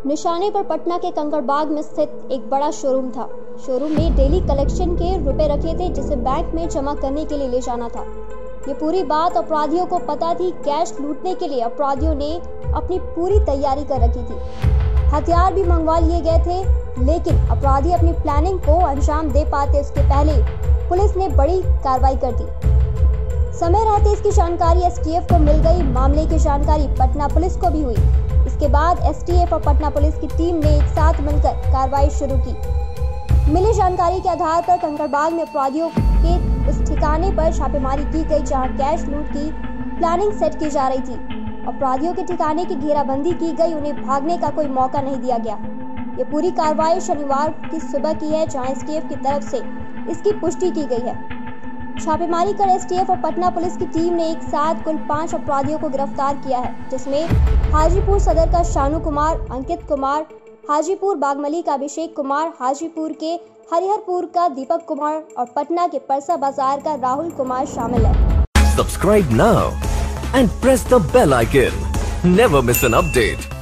निशाने पर पटना के कंकड़बाग में स्थित एक बड़ा शोरूम था। शोरूम में डेली कलेक्शन के रुपए रखे थे जिसे बैंक में जमा करने के लिए ले जाना था। ये पूरी बात अपराधियों को पता थी। कैश लूटने के लिए अपराधियों ने अपनी पूरी तैयारी कर रखी थी। हथियार भी मंगवा लिए गए थे, लेकिन अपराधी अपनी प्लानिंग को अंजाम दे पाते उसके पहले पुलिस ने बड़ी कार्रवाई कर दी। समय रहते इसकी जानकारी एसटीएफ को मिल गई। मामले की जानकारी पटना पुलिस को भी हुई। इसके बाद एसटीएफ और पटना पुलिस की टीम ने एक साथ मिलकर कार्रवाई शुरू की। मिली जानकारी के आधार पर कंकड़बाग में अपराधियों के उस ठिकाने पर छापेमारी की गई जहां कैश लूट की प्लानिंग सेट की जा रही थी। अपराधियों के ठिकाने की घेराबंदी की गई, उन्हें भागने का कोई मौका नहीं दिया गया। ये पूरी कार्रवाई शनिवार की सुबह की है, जहां एसटीएफ की तरफ से इसकी पुष्टि की गई है। छापेमारी कर एसटीएफ और पटना पुलिस की टीम ने एक साथ कुल 5 अपराधियों को गिरफ्तार किया है, जिसमें हाजीपुर सदर का शानू कुमार, अंकित कुमार, हाजीपुर बागमली का अभिषेक कुमार, हाजीपुर के हरिहरपुर का दीपक कुमार और पटना के परसा बाजार का राहुल कुमार शामिल है। Subscribe now and press the bell icon. Never miss an update.